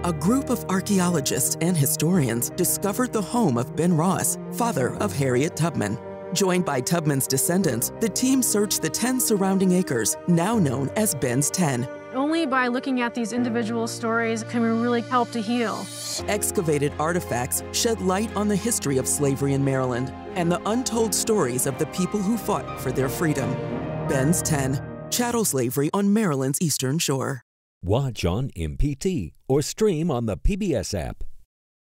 A group of archaeologists and historians discovered the home of Ben Ross, father of Harriet Tubman. Joined by Tubman's descendants, the team searched the 10 surrounding acres, now known as Ben's 10. Only by looking at these individual stories can we really help to heal. Excavated artifacts shed light on the history of slavery in Maryland and the untold stories of the people who fought for their freedom. Ben's 10, Chattel Slavery on Maryland's Eastern Shore. Watch on MPT or stream on the PBS app.